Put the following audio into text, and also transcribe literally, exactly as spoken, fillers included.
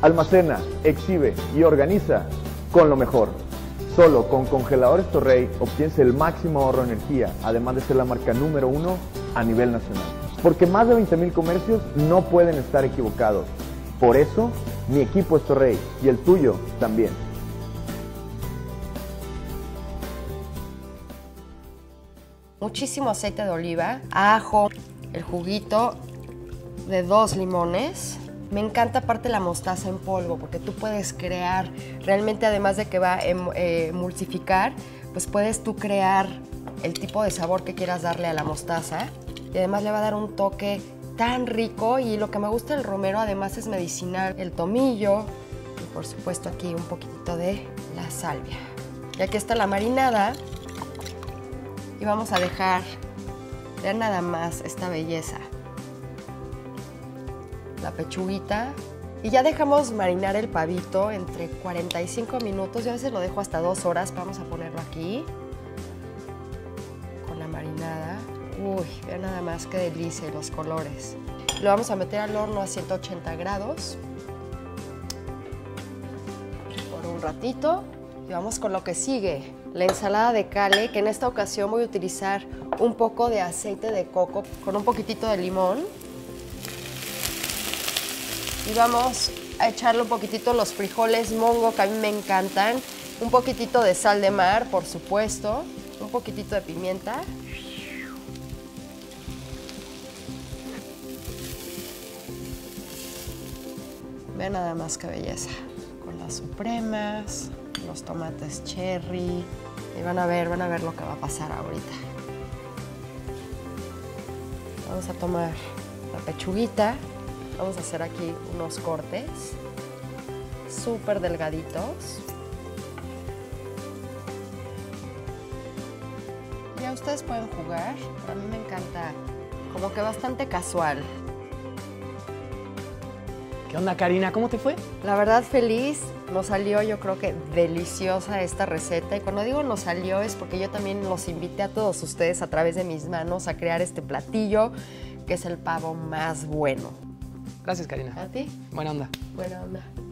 Almacena, exhibe y organiza con lo mejor. Solo con Congeladores Torrey obtienes el máximo ahorro de energía, además de ser la marca número uno a nivel nacional. Porque más de veinte mil comercios no pueden estar equivocados. Por eso, mi equipo es Torrey y el tuyo también. Muchísimo aceite de oliva, ajo, el juguito de dos limones. Me encanta aparte la mostaza en polvo porque tú puedes crear, realmente además de que va a eh, emulsificar, pues puedes tú crear el tipo de sabor que quieras darle a la mostaza y además le va a dar un toque tan rico y lo que me gusta del romero además es medicinal, el tomillo y por supuesto aquí un poquitito de la salvia. Y aquí está la marinada y vamos a dejar, vean nada más esta belleza. La pechuguita y ya dejamos marinar el pavito entre cuarenta y cinco minutos, yo a veces lo dejo hasta dos horas, vamos a ponerlo aquí con la marinada. Uy, vean nada más qué delicia los colores. Lo vamos a meter al horno a ciento ochenta grados por un ratito y vamos con lo que sigue, la ensalada de cale, que en esta ocasión voy a utilizar un poco de aceite de coco con un poquitito de limón. Y vamos a echarle un poquitito los frijoles mongo, que a mí me encantan. Un poquitito de sal de mar, por supuesto. Un poquitito de pimienta. Vean nada más qué belleza. Con las supremas, los tomates cherry. Y van a ver, van a ver lo que va a pasar ahorita. Vamos a tomar la pechuguita. Vamos a hacer aquí unos cortes súper delgaditos. Ya ustedes pueden jugar, pero a mí me encanta, como que bastante casual. ¿Qué onda, Karina? ¿Cómo te fue? La verdad, feliz. Nos salió, yo creo que deliciosa esta receta. Y cuando digo nos salió es porque yo también los invité a todos ustedes a través de mis manos a crear este platillo, que es el pavo más bueno. Gracias, Karina. ¿A ti? Buena onda. Buena onda.